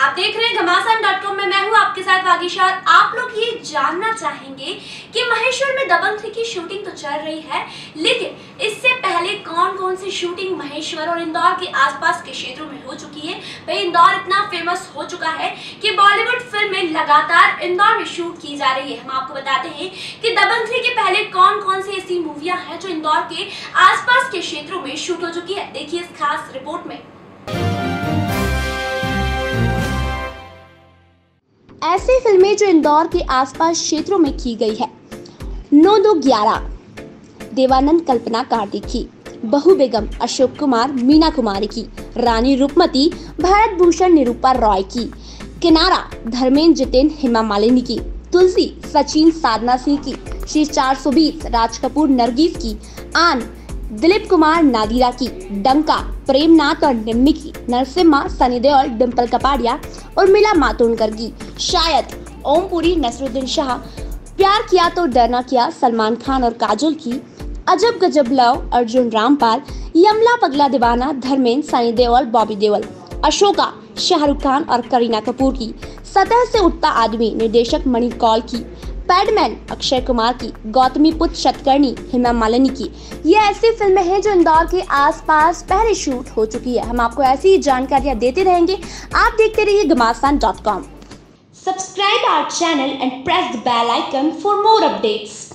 आप देख रहे हैं घमासान.com में मैं हूं आपके साथ वागीशा। आप लोग ये जानना चाहेंगे कि महेश्वर में दबंग 3 की शूटिंग तो चल रही है, लेकिन इससे पहले कौन कौन सी शूटिंग महेश्वर और इंदौर के आसपास के क्षेत्रों में हो चुकी है। भाई इंदौर इतना फेमस हो चुका है कि बॉलीवुड फिल्म में लगातार इंदौर में शूट की जा रही है। हम आपको बताते हैं कि दबंग 3 के पहले कौन कौन सी ऐसी मूवियां हैं जो इंदौर के आसपास के क्षेत्रों में शूट हो चुकी है। देखिए इस खास रिपोर्ट में। ऐसी फिल्में जो इंदौर के आसपास क्षेत्रों में की गई है। 9-2-11 देवानंद कल्पना कार्तिक की, बहू बेगम अशोक कुमार मीना कुमारी की, रानी रूपमती भारत भूषण निरूपा रॉय की, किनारा धर्मेंद्र जितेन हेमा मालिनी की, तुलसी सचिन साधना सिंह की, श्री 420 राज कपूर नरगिस की, आन दिलीप कुमार नादिरा की, डंका प्रेमनाथ और निम्मी की, नरसिम्हा सनी देओल डिम्पल कपाड़िया और मिला मातोंडकर की, शायद ओमपुरी नसरुद्दीन शाह, प्यार किया तो डरना किया सलमान खान और काजोल की, अजब गजब लव अर्जुन रामपाल, यमला पगला दीवाना धर्मेंद्र सनी देओल बॉबी देओल, अशोका शाहरुख खान और करीना कपूर की, सतह से उठता आदमी निर्देशक मणि कौल की, पैडमैन अक्षय कुमार की, गौतमी पुत्र शतकर्णी हेमा मालिनी की। ये ऐसी फिल्में हैं जो इंदौर के आसपास पहले शूट हो चुकी है। हम आपको ऐसी ही जानकारियां देते रहेंगे। आप देखते रहिए घमासान.com। Subscribe our channel and press the bell icon for more updates.